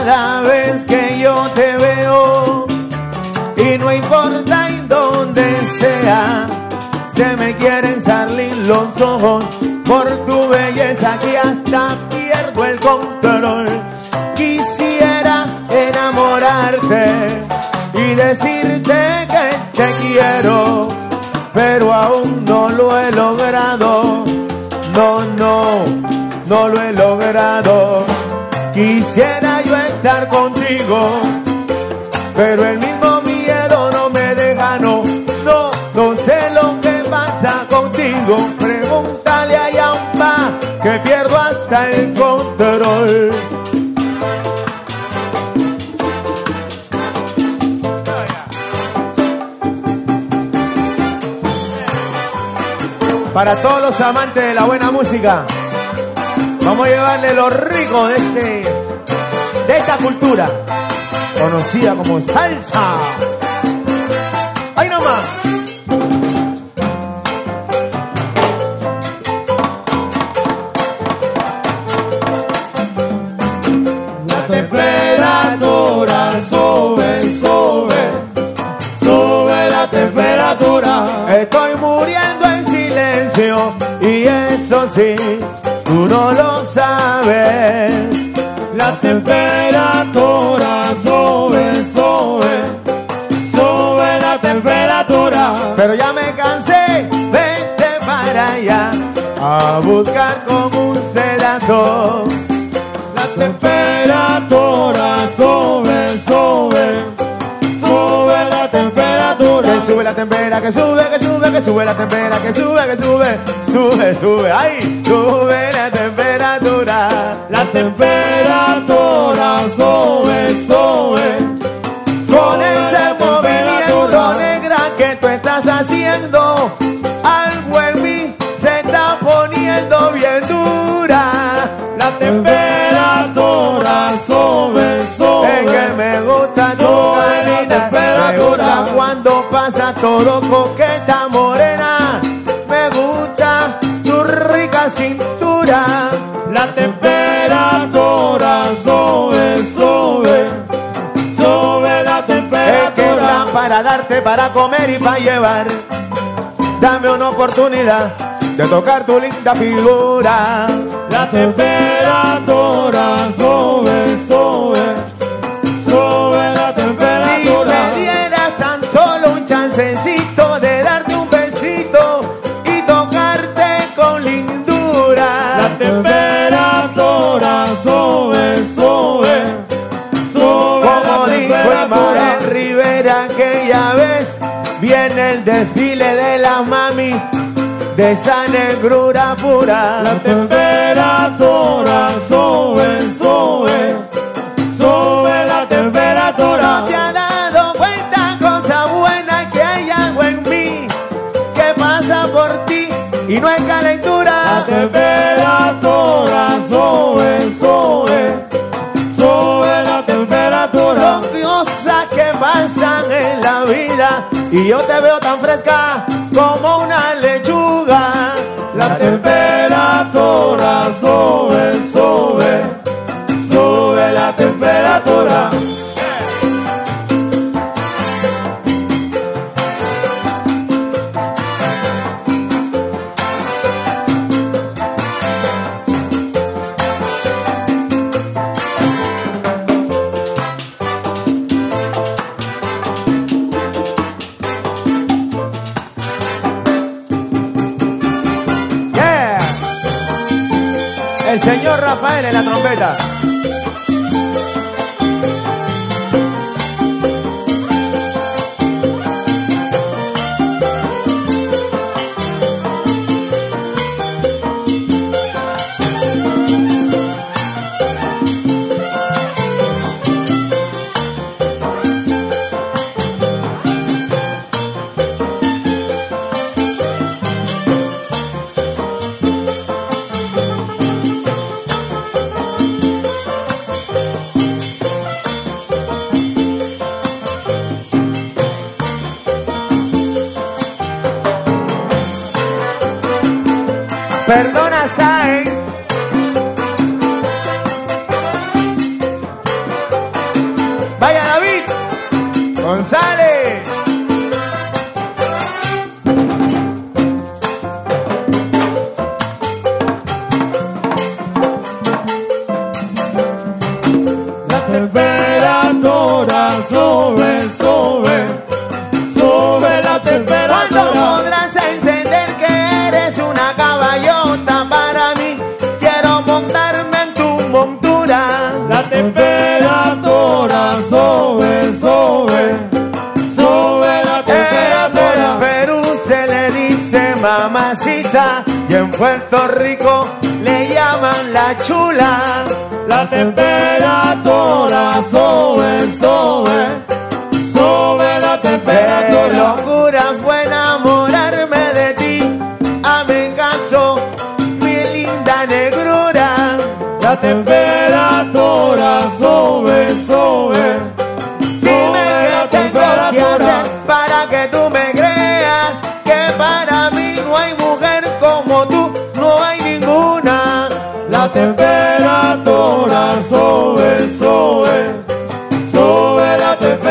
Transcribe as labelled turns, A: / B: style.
A: cada vez que yo te veo. Y no importa en dónde sea, se me quieren salir los ojos por tu belleza que hasta pierdo el control. Quisiera enamorarte y decirte que te quiero, pero aún no lo he logrado. No lo he logrado. Quisiera yo estar contigo, pero el mismo miedo no me deja, no sé lo que pasa contigo. Pregúntale a Yamba que pierdo hasta el control. Para todos los amantes de la buena música, vamos a llevarle lo rico de esta cultura conocida como salsa. ¡Ahí nomás!
B: La temperatura sube la temperatura.
A: Estoy muriendo en silencio y eso sí, tú no lo sabes.
B: La temperatura sube la temperatura.
A: Pero ya me cansé, vete para allá a buscar como un sedazo.
B: La temperatura sube la temperatura.
A: Que sube la temperatura, que sube la temperatura, que sube, ay, sube la temperatura.
B: La temperatura sube.
A: Con ese movimiento negra que tú estás haciendo, algo en mí se está poniendo bien dura.
B: La temperatura sube.
A: Es que me gusta tu carita, me gusta cuando pasa todo coqueta morena, me gusta tu rica cintura.
B: La temperatura sube la temperatura.
A: Es que está para darte, para comer y para llevar. Dame una oportunidad de tocar tu linda figura.
B: La temperatura sube la temperatura.
A: Si me dieras tan solo un chancecito de darte un besito y tocarte con lindura.
B: La temperatura sube
A: Como
B: la
A: dijo el Manuel Rivera aquella vez, viene el desfile de la mami de esa negrura pura.
B: La temperatura sube la temperatura.
A: No te has dado cuenta cosa buena que hay algo en mí que pasa por ti y no es calentura.
B: La temperatura sube la temperatura.
A: Son cosas que pasan en la vida y yo te veo tan fresca como una lechuga.
B: La temperatura sube la temperatura.
A: El señor Rafael en la trompeta. Perdona, Saen. Vaya David González.
B: La temperatura sube, sube, sube la
A: ¿Cuándo
B: temperatura.
A: podrás entender que eres una caballota para mí? Quiero montarme en tu montura.
B: La temperatura sube, sube, sube la
A: En
B: temperatura.
A: Perú se le dice mamacita y en Puerto Rico le llaman la chula.
B: La temperatura sube, sube, sube la
A: Qué
B: temperatura.
A: locura fue enamorarme de ti. Hazme caso, mi linda negrura.
B: La temperatura sube, sube,
A: Dime
B: sube la
A: qué tengo que
B: temperatura.
A: hacer para que tú me creas que para mí no hay mujer como tú, no hay ninguna.
B: La temperatura sube, sube, sube la temperatura.